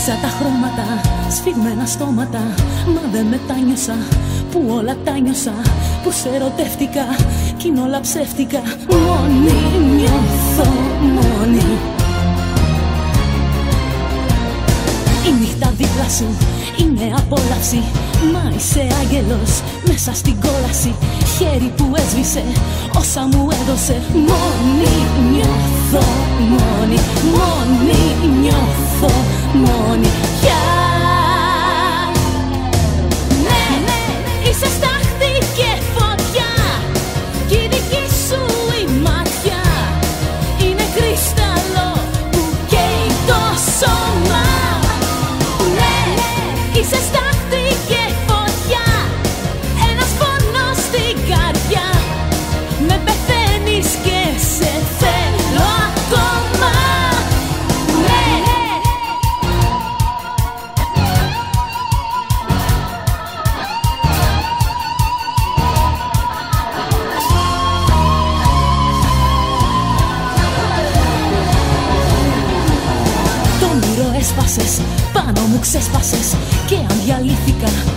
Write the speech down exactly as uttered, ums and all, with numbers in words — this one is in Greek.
Ρίξα τα χρώματα, σφιγμένα στόματα, μα δεν μετάνιωσα που όλα τα νιώσα, που σε ερωτεύτηκα κι είναι όλα ψεύτικα. Μόνη νιώθω, μόνη. Η νύχτα δίπλα σου είναι απόλαυση, μα είσαι άγγελος μέσα στην κόλαση. Χέρι που έσβησε όσα μου έδωσε. Μόνη νιώθω, μόνη, μόνη νιώθω, μόνη. Πια ναι, ναι, είσαι στάχτη και φωτιά, κι η δική σου η ματιά είναι κρυσταλλό που καίει το σώμα. Ναι, είσαι στάχτη και φωτιά, ένας πόνος στην καρδιά, με πεθαίνεις και σε θέλω ακόμα. Ναι. Το όνειρο έσπασες, πάνω μου ξέσπασες, και αν διαλύθηκα